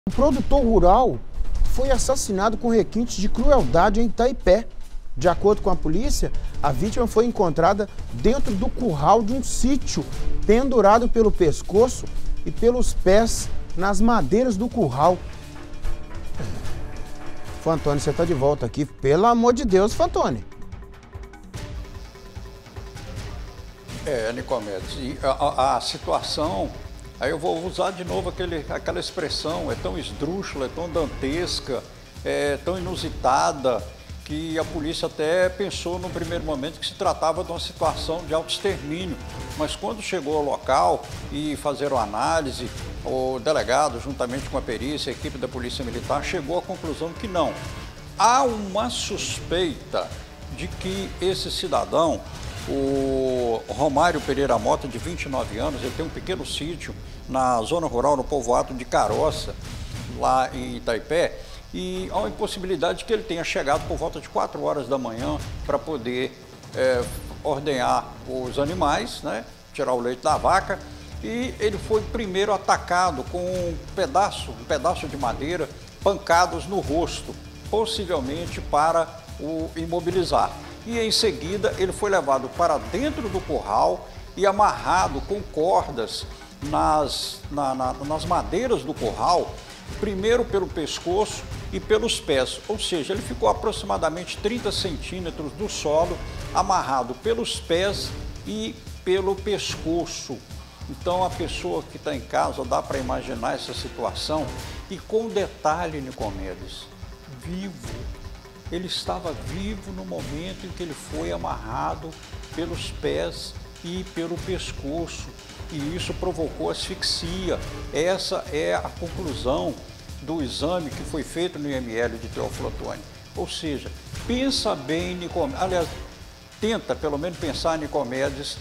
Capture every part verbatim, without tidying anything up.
O produtor rural foi assassinado com requintes de crueldade em Itaipé. De acordo com a polícia, a vítima foi encontrada dentro do curral de um sítio, pendurado pelo pescoço e pelos pés nas madeiras do curral. Fantoni, você está de volta aqui. Pelo amor de Deus, Fantoni. É, Nicomedes, e a, a, a situação, aí eu vou usar de novo aquele, aquela expressão, é tão esdrúxula, é tão dantesca, é tão inusitada, que a polícia até pensou no primeiro momento que se tratava de uma situação de autoextermínio, mas quando chegou ao local e fizeram a análise, o delegado, juntamente com a perícia, a equipe da Polícia Militar, chegou à conclusão que não. Há uma suspeita de que esse cidadão, o Romário Pereira Mota, de vinte e nove anos, ele tem um pequeno sítio na zona rural, no povoado de Caroça, lá em Itaipé, e há uma impossibilidade de que ele tenha chegado por volta de quatro horas da manhã para poder é, ordenhar os animais, né, tirar o leite da vaca, e ele foi primeiro atacado com um pedaço, um pedaço de madeira, pancados no rosto, possivelmente para o imobilizar. E em seguida ele foi levado para dentro do curral e amarrado com cordas nas, na, na, nas madeiras do curral, primeiro pelo pescoço e pelos pés, ou seja, ele ficou aproximadamente trinta centímetros do solo, amarrado pelos pés e pelo pescoço. Então a pessoa que está em casa, dá para imaginar essa situação, e com detalhe, Nicomedes, vivo. Ele estava vivo no momento em que ele foi amarrado pelos pés e pelo pescoço, e isso provocou asfixia. Essa é a conclusão do exame que foi feito no I M L de Teófilo Otoni. Ou seja, pensa bem, Nicomedes, aliás, tenta pelo menos pensar, Nicomedes,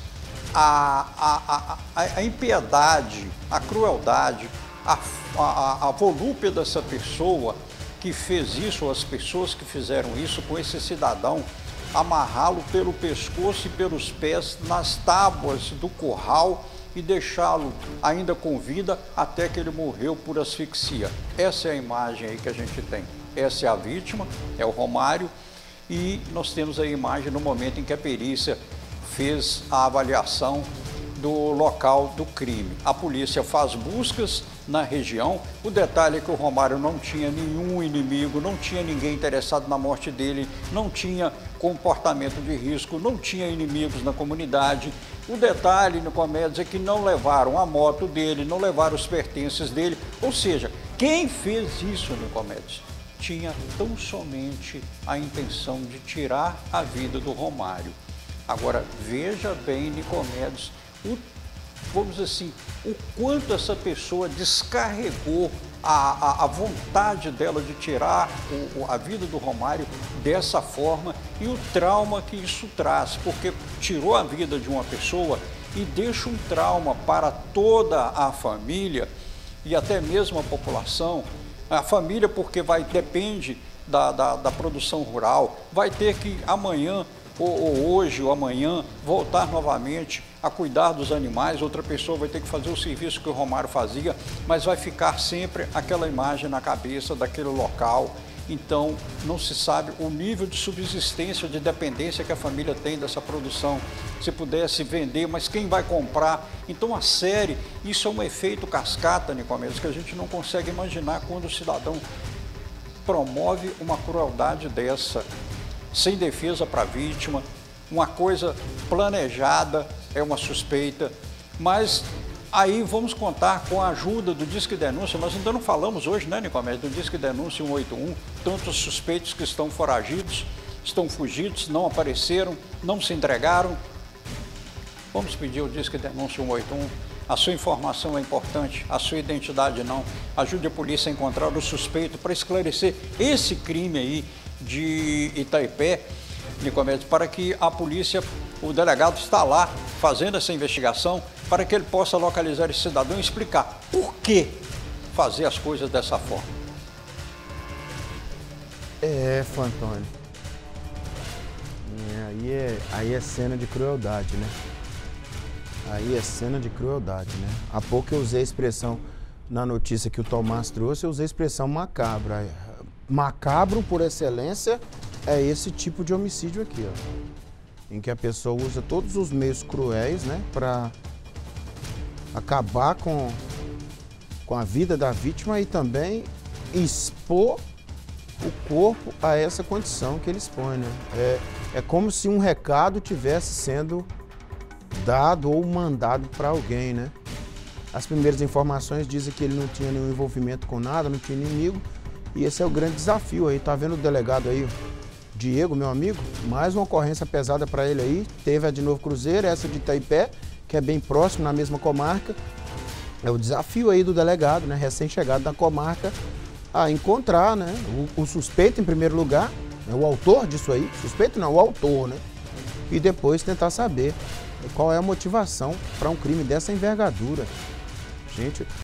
a, a, a, a impiedade, a crueldade, a, a, a volúpia dessa pessoa que fez isso, ou as pessoas que fizeram isso com esse cidadão, amarrá-lo pelo pescoço e pelos pés nas tábuas do curral e deixá-lo ainda com vida até que ele morreu por asfixia. Essa é a imagem aí que a gente tem. Essa é a vítima, é o Romário, e nós temos a imagem no momento em que a perícia fez a avaliação do local do crime. A polícia faz buscas na região. O detalhe é que o Romário não tinha nenhum inimigo, não tinha ninguém interessado na morte dele, não tinha comportamento de risco, não tinha inimigos na comunidade. O detalhe, Nicomedes, é que não levaram a moto dele, não levaram os pertences dele. Ou seja, quem fez isso, Nicomedes, tinha tão somente a intenção de tirar a vida do Romário. Agora, veja bem, Nicomedes, o, vamos dizer assim, o quanto essa pessoa descarregou a, a, a vontade dela de tirar o, a vida do Romário dessa forma, e o trauma que isso traz, porque tirou a vida de uma pessoa e deixa um trauma para toda a família e até mesmo a população. A família, porque vai, depende da, da, da produção rural, vai ter que amanhã, ou, ou hoje ou amanhã, voltar novamente a cuidar dos animais. Outra pessoa vai ter que fazer o serviço que o Romário fazia, mas vai ficar sempre aquela imagem na cabeça daquele local. Então, não se sabe o nível de subsistência, de dependência que a família tem dessa produção. Se pudesse vender, mas quem vai comprar? Então, a série, isso é um efeito cascata, Nicomedes, que a gente não consegue imaginar quando o cidadão promove uma crueldade dessa, sem defesa para a vítima, uma coisa planejada, é uma suspeita, mas aí vamos contar com a ajuda do Disque Denúncia. Nós ainda não falamos hoje, né, Nicomedes, do Disque Denúncia um oito um, tantos suspeitos que estão foragidos, estão fugidos, não apareceram, não se entregaram. Vamos pedir ao Disque Denúncia um oito um, a sua informação é importante, a sua identidade não. Ajude a polícia a encontrar o suspeito para esclarecer esse crime aí de Itaipé, Nicomedes, para que a polícia, o delegado está lá fazendo essa investigação, para que ele possa localizar esse cidadão e explicar por que fazer as coisas dessa forma. É, Fantoni. É, aí, é, aí é cena de crueldade, né? Aí é cena de crueldade, né? Há pouco eu usei a expressão na notícia que o Tomás trouxe, eu usei a expressão macabra. Macabro, por excelência, é esse tipo de homicídio aqui, ó, em que a pessoa usa todos os meios cruéis, né, para acabar com, com a vida da vítima e também expor o corpo a essa condição que ele expõe, né? É, é como se um recado tivesse sendo dado ou mandado para alguém, né? As primeiras informações dizem que ele não tinha nenhum envolvimento com nada, não tinha inimigo, e esse é o grande desafio aí. Tá vendo o delegado aí, Diego, meu amigo? Mais uma ocorrência pesada para ele aí. Teve a de Novo Cruzeiro, essa de Itaipé, que é bem próximo, na mesma comarca. É o desafio aí do delegado, né, recém-chegado da comarca, a encontrar, né, o, o suspeito em primeiro lugar, né, o autor disso aí, suspeito não, o autor, né, e depois tentar saber qual é a motivação para um crime dessa envergadura. Gente,